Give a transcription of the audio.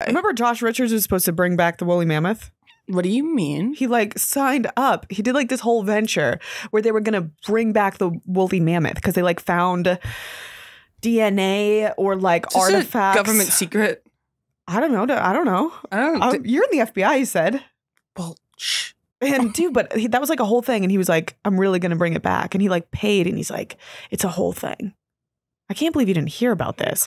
Remember Josh Richards was supposed to bring back the woolly mammoth? What do you mean? He like signed up. He did like this whole venture where they were going to bring back the woolly mammoth because they like found DNA or like artifacts. Government secret? I don't know. You're in the FBI, he said. Well, shh. And dude, but that was like a whole thing. And he was like, I'm really going to bring it back. And he like paid and he's like, it's a whole thing. I can't believe you didn't hear about this.